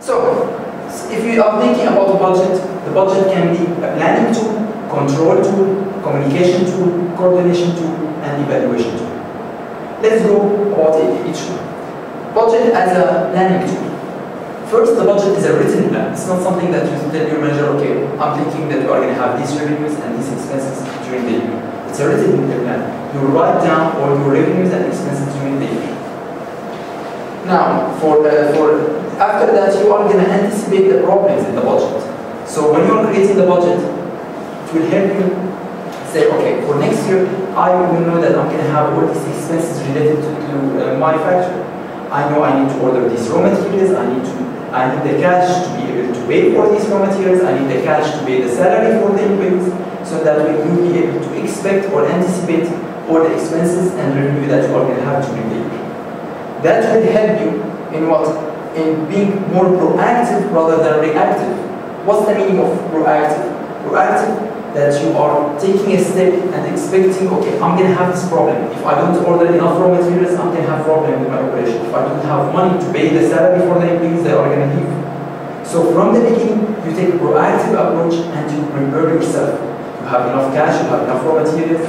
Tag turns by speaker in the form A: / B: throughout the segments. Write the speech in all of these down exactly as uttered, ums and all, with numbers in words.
A: So, if you are thinking about the budget, the budget can be a planning tool, control tool, communication tool, coordination tool, and evaluation tool. Let's go about each one. Budget as a planning tool. First, the budget is a written plan. It's not something that you tell your manager, okay, I'm thinking that we are going to have these revenues and these expenses during the year. It's a written plan. You write down all your revenues and expenses during the year. Now, for, uh, for after that, you are going to anticipate the problems in the budget. So when you are creating the budget, it will help you say, okay, for next year, I will know that I'm going to have all these expenses related to, to uh, my factory. I know I need to order these raw materials. I need to, I need the cash to be able to pay for these raw materials. I need the cash to pay the salary for the employees, so that way you'll be able to expect or anticipate all the expenses and revenue that you are going to have during the year. That will help you in what? In being more proactive rather than reactive. What's the meaning of proactive? Proactive, that you are taking a step and expecting, okay, I'm going to have this problem. If I don't order enough raw materials, I'm going to have problem with my operation. If I don't have money to pay the salary for the employees, they are going to leave. So from the beginning, you take a proactive approach and you prepare yourself. You have enough cash, you have enough raw materials.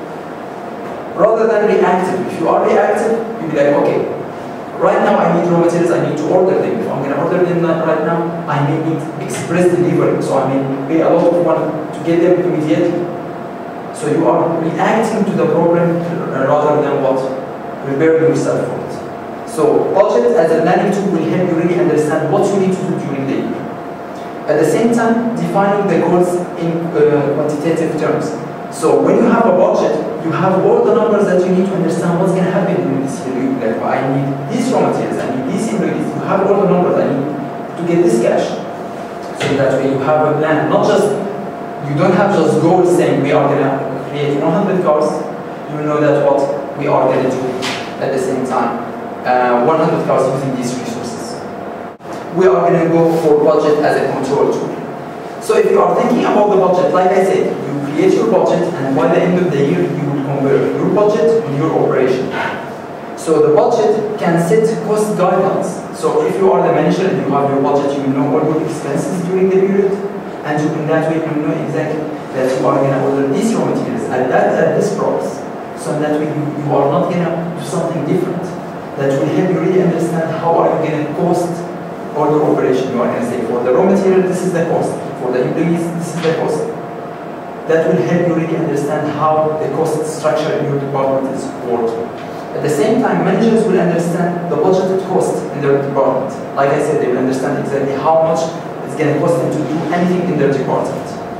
A: Rather than reactive. If you are reactive, you'll be like, okay, right now I need raw materials, I need to order them. If I'm going to order them right now, I may need express delivery, so I may pay a lot of money to get them immediately. So you are reacting to the problem rather than what? Preparing yourself for it. So budget as a planning tool will help you really understand what you need to do during the year. At the same time, defining the goals in uh, quantitative terms. So when you have a budget, you have all the numbers that you need to understand what's going to happen during this year. Like, I need these raw materials, I need these ingredients. You have all the numbers I need to get this cash. So that way you have a plan. Not just, you don't have just goals saying we are going to create one hundred cars. You know that what we are going to do at the same time. Uh, one hundred cars using these resources. We are going to go for budget as a control tool. So if you are thinking about the budget, like I said, you create your budget, and by the end of the year, you will compare your budget with your operation. So the budget can set cost guidelines. So if you are the manager and you have your budget, you know all your expenses during the period, and you, in that way you know exactly that you are going to order these raw materials at that at this price. So that way you, you are not going to do something different. That will help you really understand how are you going to cost all your operation. You are going to say, for the raw material, this is the cost. For the employees, this is the cost. That will help you really understand how the cost structure in your department is working. At the same time, managers will understand the budgeted cost in their department. Like I said, they will understand exactly how much it's going to cost them to do anything in their department.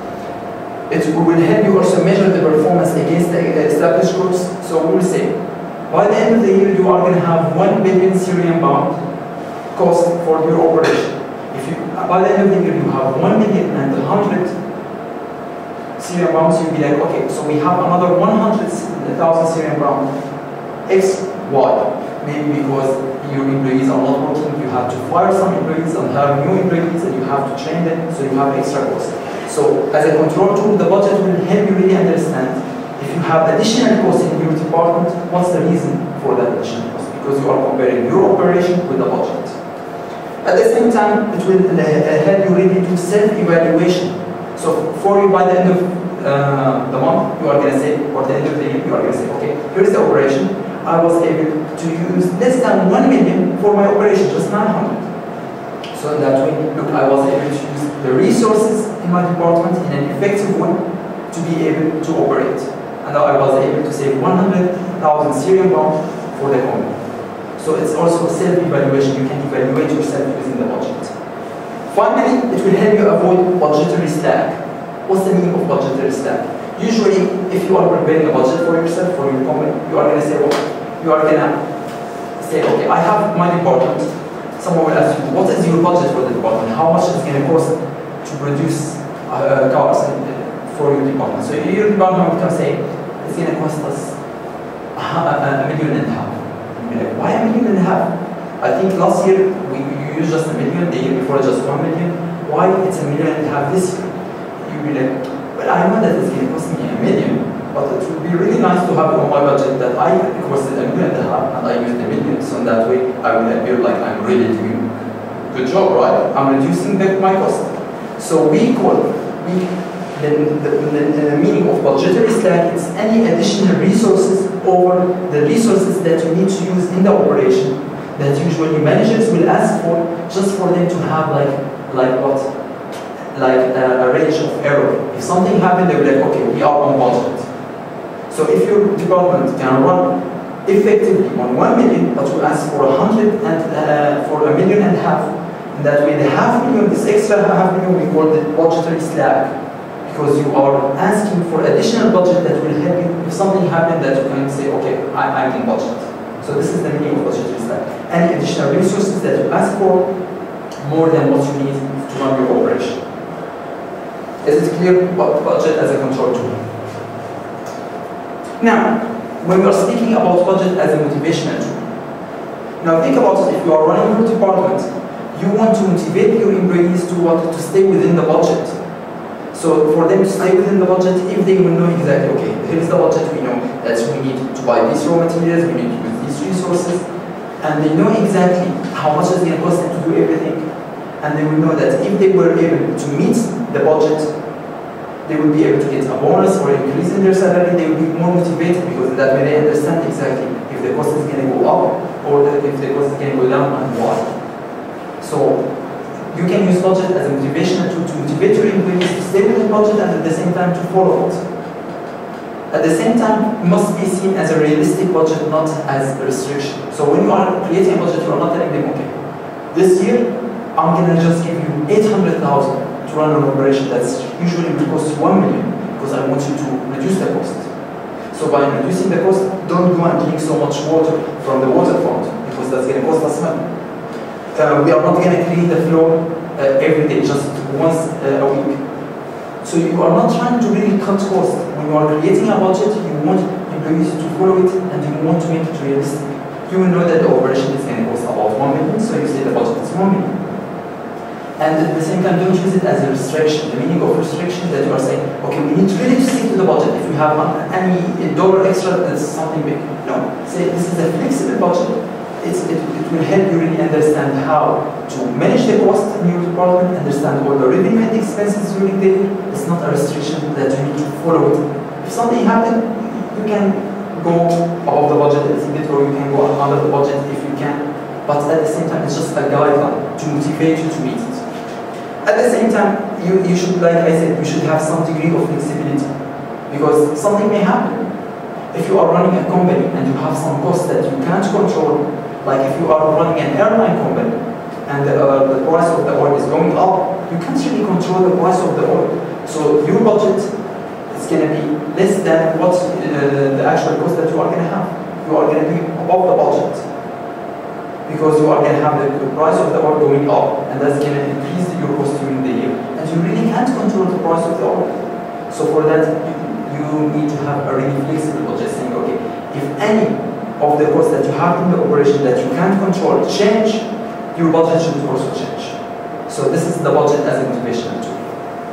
A: It will help you also measure the performance against the established goals. So we will say, by the end of the year, you are going to have one billion Syrian pound cost for your operation. If you, by the end of the year, you have one million and one hundred Syrian pounds, you'll be like, okay, so we have another one hundred thousand Syrian pounds. X, Y. Maybe because your employees are not working, you have to fire some employees and have new employees and you have to train them, so you have extra costs. So as a control tool, the budget will help you really understand if you have additional costs in your department, what's the reason for that additional cost? Because you are comparing your operation with the budget. At the same time, it will help you really do self-evaluation. So for you, by the end of uh, the month, you are going to say, or the end of the year, you are going to say, okay, here's the operation. I was able to use less than one million for my operation, just nine hundred. So in that way, look, I was able to use the resources in my department in an effective way to be able to operate. And I was able to save one hundred thousand Syrian pounds for the company. So it's also self-evaluation. You can evaluate yourself using the budget. Finally, it will help you avoid budgetary slack. What's the meaning of budgetary slack? Usually, if you are preparing a budget for yourself, for your company, you are going to say, well, you are going to say, okay, I have my department. Someone will ask you, what is your budget for the department? How much is it going to cost to produce uh, cars for your department? So your department will say, it's going to cost us a, a million and a half. You'll be like, why a million and a half? I think last year we used just a million, the year before just one million. Why it's a million and a half this year? You'll be like, well, I know that it's going to cost me a million, but it would be really nice to have it on my budget that I costed a million and a half and I used a million, so in that way I will appear like I'm really doing Good job, right? I'm reducing the, my cost. So we call, we, the, the, the, the meaning of budgetary slack is any additional resources over the resources that you need to use in the operation that usually managers will ask for just for them to have like, like what? Like a, a range of error. If something happened, they will be like, okay, we are on budget. So if your department can run effectively on one million, but you ask for a hundred and uh, for a million and a half, and that way the half million, this extra half million, we call it budgetary slack, because you are asking for additional budget that will help you if something happened that you can say, okay, I, I'm in budget. So this is the meaning of budgetary slack. Any additional resources that you ask for more than what you need to run your operation. Is it clear what budget as a control tool? Now, when we are speaking about budget as a motivational tool, now think about it. If you are running your department, you want to motivate your employees to what to stay within the budget. So for them to stay within the budget, if they will know exactly, okay, here is the budget, we know that we need to buy these raw materials, we need to use these resources, and they know exactly how much it's going to cost them to do everything, and they will know that if they were able to meet the budget, they will be able to get a bonus or increase in their salary. They will be more motivated because that way they understand exactly if the cost is going to go up or if the cost is going to go down and why. So you can use budget as a motivational tool to motivate your employees to stay with the budget and at the same time to follow it. At the same time, it must be seen as a realistic budget, not as a restriction. So when you are creating a budget, you are not telling them, okay, this year I'm going to just give you eight hundred thousand to run an operation that's usually will cost one million because I want you to reduce the cost. So by reducing the cost, don't go and drink so much water from the water font because that's going to cost us money. Uh, we are not going to clean the floor uh, every day, just once uh, a week. So you are not trying to really cut costs. When you are creating a budget, you want employees to follow it and you want to make it realistic. You will know that the operation is going to cost about one million, so you say the budget is one million. And at the same time, don't use it as a restriction. The meaning of restriction is that you are saying, okay, we need really to stick to the budget. If we have any dollar extra, that's something big. No, say this is a flexible budget. It's, it, it will help you really understand how to manage the cost in your department, understand all the revenue and expenses during the year. It's not a restriction that you need to follow it. If something happens, you can go above the budget a little bit, or you can go under the budget if you can. But at the same time, it's just a guideline to motivate you to meet it. At the same time, you, you should, like I said, you should have some degree of flexibility because something may happen. If you are running a company and you have some costs that you can't control, like if you are running an airline company and the, uh, the price of the oil is going up, you can't really control the price of the oil. So your budget is going to be less than what uh, the actual cost that you are going to have. You are going to be above the budget, because you are going to have the, the price of the oil going up, and that's going to increase your cost during the year. And you really can't control the price of the oil. So for that, you, you need to have a really flexible budget, saying, okay, if any of the costs that you have in the operation that you can't control change, your budget should also change. So this is the budget as a motivational tool.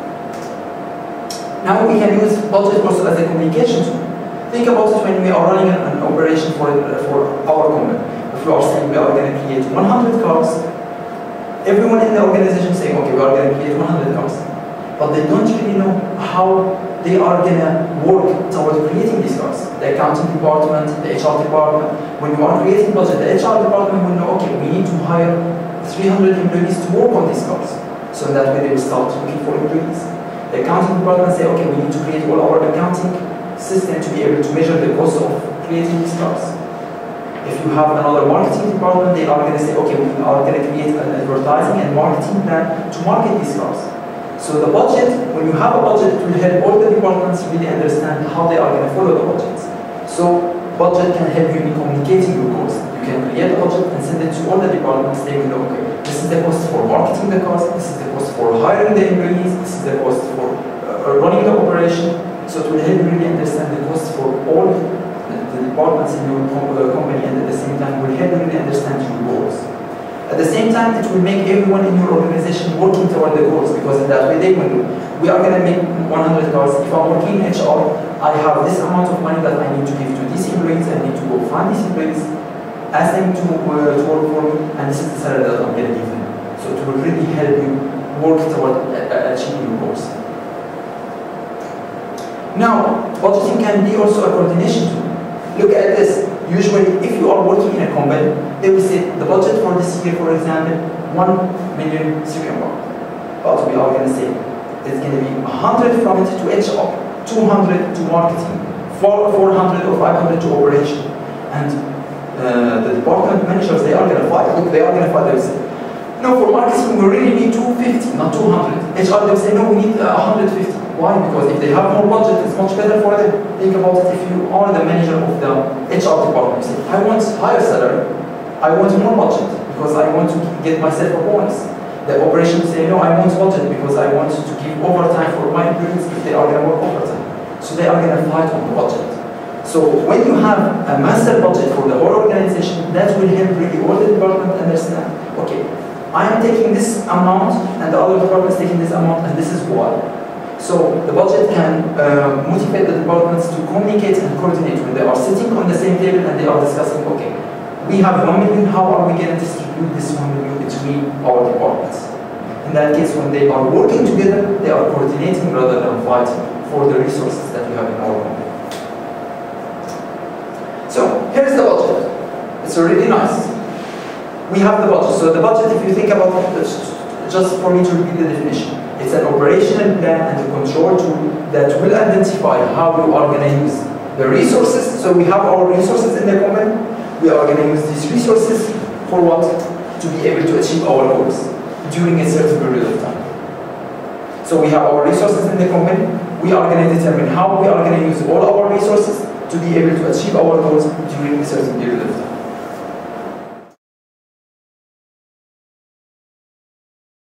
A: Now we can use budget also as a communication tool. Think about it when we are running an, an operation for, uh, for our company. If we are saying we are going to create one hundred cars, everyone in the organization saying, okay, we are going to create one hundred cars. But they don't really know how they are going to work towards creating these cars. The accounting department, the H R department. When you are creating budget, the H R department will know, okay, we need to hire three hundred employees to work on these cars. So in that way they will start looking for employees. The accounting department say, okay, we need to create all our accounting system to be able to measure the cost of creating these cars. If you have another marketing department, they are going to say, okay, we are going to create an advertising and marketing plan to market these cars. So the budget, when you have a budget, it will help all the departments really understand how they are going to follow the budgets. So budget can help you in communicating your costs. You can create a budget and send it to all the departments. They will know, okay, this is the cost for marketing the cars, this is the cost for hiring the employees, this is the cost for uh, running the operation. So it will help you really understand the cost for all the departments in your company, and at the same time will help you really understand your goals. At the same time, it will make everyone in your organization working toward the goals, because in that way they will know, we are going to make one hundred cars. If I'm working in H R, I have this amount of money that I need to give to these employees, I need to go find these employees, ask them to, uh, to work for me, and this is the salary that I'm going to give them. So it will really help you work toward uh, achieving your goals. Now, budgeting can be also a coordination tool. Look at this. Usually, if you are working in a company, they will say the budget for this year, for example, one million Syrian baht. But we are going to say it's going to be one hundred from it to H R, two hundred to marketing, four hundred or five hundred to operation. And uh, the department managers, they are going to fight. Look, they are going to fight. They will say, no, for marketing, we really need two hundred fifty, not two hundred. H R, they will say, no, we need uh, one hundred fifty. Why? Because if they have more budget, it's much better for them. Think about it. If you are the manager of the H R department, you say, I want higher salary, I want more budget because I want to get myself a bonus. The operations say, no, I want budget because I want to give overtime for my employees if they are going to work overtime. So they are going to fight on the budget. So when you have a master budget for the whole organization, that will help really all the department understand, okay, I am taking this amount and the other department is taking this amount and this is why. So the budget can uh, motivate the departments to communicate and coordinate when they are sitting on the same table and they are discussing, okay, we have one million, how are we going to distribute this one million between our departments? In that case, when they are working together, they are coordinating rather than fighting for the resources that we have in our company. So here's the budget. It's really nice. We have the budget. So the budget, if you think about it, just for me to repeat the definition, it's an operational plan and a control tool that will identify how we are going to use the resources. So we have our resources in the company. We are going to use these resources for what? To be able to achieve our goals during a certain period of time. So we have our resources in the company. We are going to determine how we are going to use all our resources to be able to achieve our goals during a certain period of time.